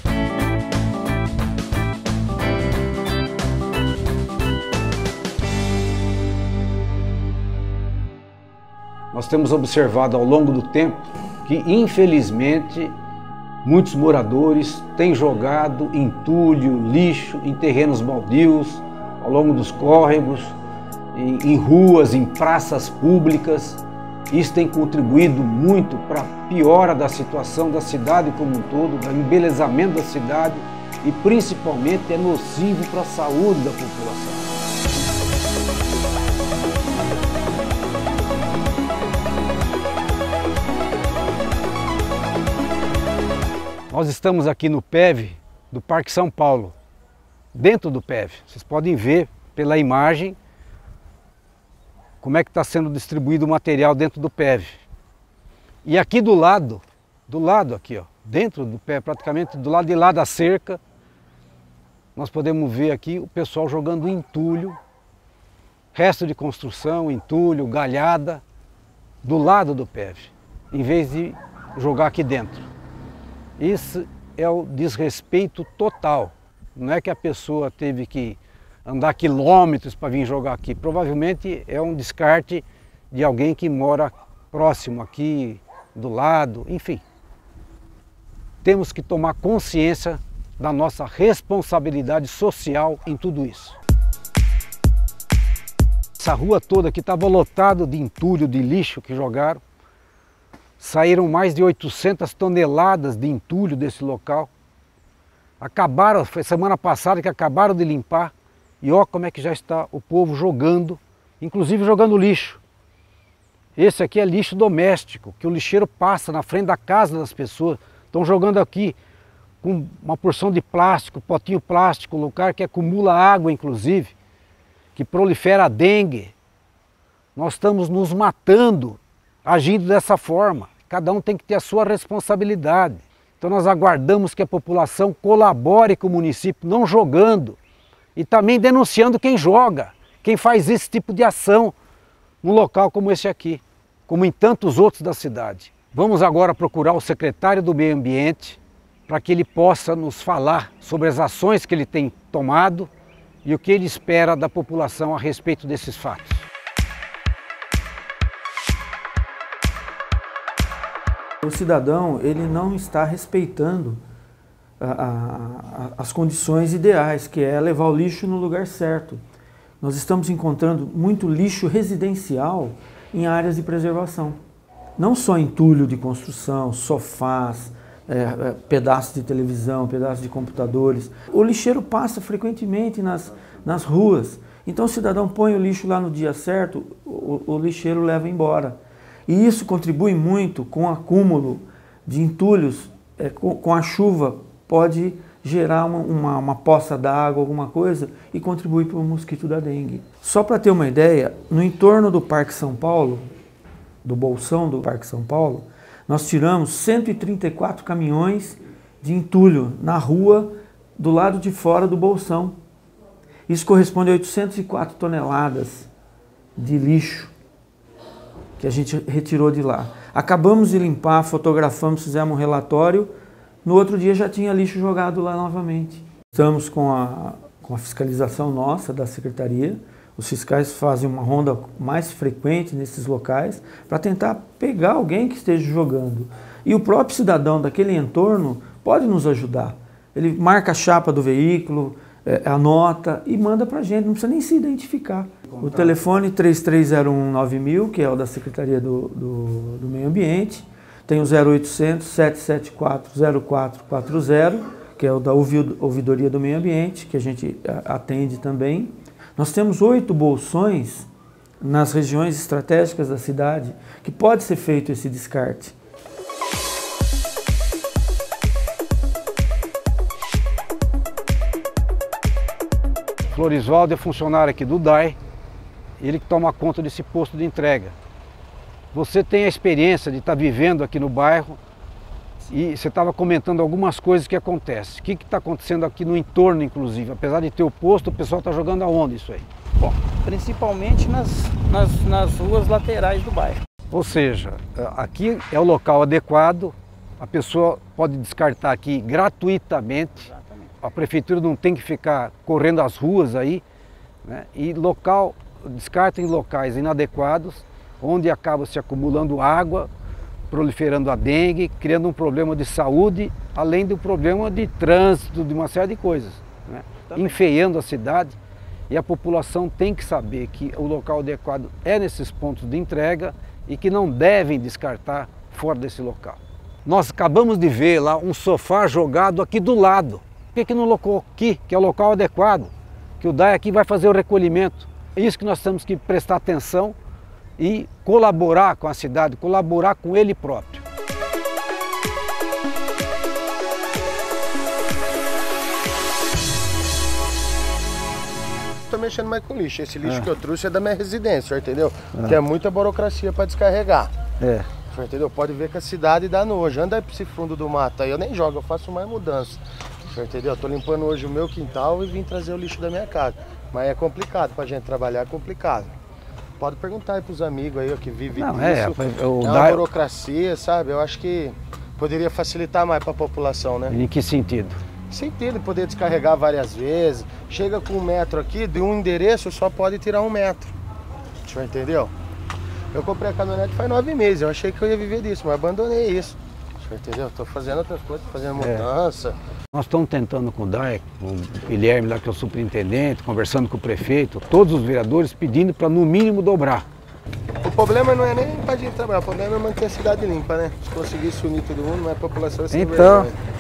Nós temos observado ao longo do tempo que, infelizmente, muitos moradores têm jogado entulho, lixo em terrenos baldios, ao longo dos córregos, em ruas, em praças públicas. Isso tem contribuído muito para a piora da situação da cidade como um todo, do embelezamento da cidade e, principalmente, é nocivo para a saúde da população. Nós estamos aqui no PEV do Parque São Paulo, dentro do PEV. Vocês podem ver pela imagem como é que está sendo distribuído o material dentro do PEV. E aqui do lado aqui, ó, dentro do PEV, praticamente do lado de lá da cerca, nós podemos ver aqui o pessoal jogando entulho, resto de construção, entulho, galhada, do lado do PEV, em vez de jogar aqui dentro. Isso é o desrespeito total. Não é que a pessoa teve que andar quilômetros para vir jogar aqui. Provavelmente é um descarte de alguém que mora próximo aqui, do lado, enfim. Temos que tomar consciência da nossa responsabilidade social em tudo isso. Essa rua toda aqui estava lotada de entulho, de lixo que jogaram. Saíram mais de 800 toneladas de entulho desse local. Acabaram, foi semana passada que acabaram de limpar. E olha como é que já está o povo jogando, inclusive jogando lixo. Esse aqui é lixo doméstico, que o lixeiro passa na frente da casa das pessoas. Estão jogando aqui com uma porção de plástico, potinho plástico, lugar que acumula água inclusive, que prolifera a dengue. Nós estamos nos matando agindo dessa forma. Cada um tem que ter a sua responsabilidade. Então nós aguardamos que a população colabore com o município, não jogando, e também denunciando quem joga, quem faz esse tipo de ação num local como esse aqui, como em tantos outros da cidade. Vamos agora procurar o secretário do Meio Ambiente para que ele possa nos falar sobre as ações que ele tem tomado e o que ele espera da população a respeito desses fatos. O cidadão, ele não está respeitando as condições ideais, que é levar o lixo no lugar certo. Nós estamos encontrando muito lixo residencial em áreas de preservação. Não só entulho de construção, sofás, pedaços de televisão, pedaços de computadores. O lixeiro passa frequentemente nas ruas. Então o cidadão põe o lixo lá no dia certo, o lixeiro leva embora. E isso contribui muito com o acúmulo de entulhos, com a chuva pode gerar uma poça d'água, alguma coisa, e contribuir para o mosquito da dengue. Só para ter uma ideia, no entorno do Parque São Paulo, do bolsão do Parque São Paulo, nós tiramos 134 caminhões de entulho na rua do lado de fora do bolsão. Isso corresponde a 804 toneladas de lixo que a gente retirou de lá. Acabamos de limpar, fotografamos, fizemos um relatório, no outro dia já tinha lixo jogado lá novamente. Estamos com a fiscalização nossa, da Secretaria, os fiscais fazem uma ronda mais frequente nesses locais para tentar pegar alguém que esteja jogando. E o próprio cidadão daquele entorno pode nos ajudar. Ele marca a chapa do veículo, anota e manda para a gente, não precisa nem se identificar. O telefone 33019000, que é o da Secretaria do Meio Ambiente, tem o 0800 774 0440, que é o da Ouvidoria do Meio Ambiente, que a gente atende também. Nós temos 8 bolsões nas regiões estratégicas da cidade que pode ser feito esse descarte. Florisvaldo é funcionário aqui do DAI, ele que toma conta desse posto de entrega. Você tem a experiência de estar vivendo aqui no bairro e você estava comentando algumas coisas que acontecem. O que está acontecendo aqui no entorno, inclusive? Apesar de ter o posto, o pessoal está jogando aonde isso aí? Bom, principalmente nas ruas laterais do bairro. Ou seja, aqui é o local adequado a pessoa pode descartar aqui gratuitamente. A prefeitura não tem que ficar correndo as ruas aí, né? E descarta em locais inadequados, onde acaba se acumulando água, proliferando a dengue, criando um problema de saúde, além do problema de trânsito, de uma série de coisas, né? Enfeiando a cidade. E a população tem que saber que o local adequado é nesses pontos de entrega e que não devem descartar fora desse local. Nós acabamos de ver lá um sofá jogado aqui do lado. Por que não colocou aqui, que é o local adequado? Que o DAE aqui vai fazer o recolhimento. É isso que nós temos que prestar atenção e colaborar com a cidade, colaborar com ele próprio. Estou mexendo mais com lixo. Esse lixo que eu trouxe é da minha residência, entendeu? Que é muita burocracia para descarregar. Entendeu? Pode ver que a cidade dá nojo. Anda aí para esse fundo do mato aí, eu nem jogo, eu faço mais mudança. Entendeu? Eu tô limpando hoje o meu quintal e vim trazer o lixo da minha casa. Mas é complicado pra gente trabalhar, é complicado. Pode perguntar aí pros amigos aí que vivem disso. É uma burocracia, sabe? Eu acho que poderia facilitar mais pra população, né? Em que sentido? Sentido, poder descarregar várias vezes. Chega com 1 metro aqui, de um endereço só pode tirar 1 metro. Entendeu? Eu comprei a caminhonete faz 9 meses, eu achei que eu ia viver disso, mas abandonei isso. Entendeu? Estou fazendo outras coisas, fazendo mudança. Nós estamos tentando com o DAE, com o Guilherme lá que é o superintendente, conversando com o prefeito, todos os vereadores pedindo para no mínimo dobrar. O problema não é nem para a gente trabalhar, o problema é manter a cidade limpa, né? Se conseguisse unir todo mundo, mas a população vai ser então, vergonha.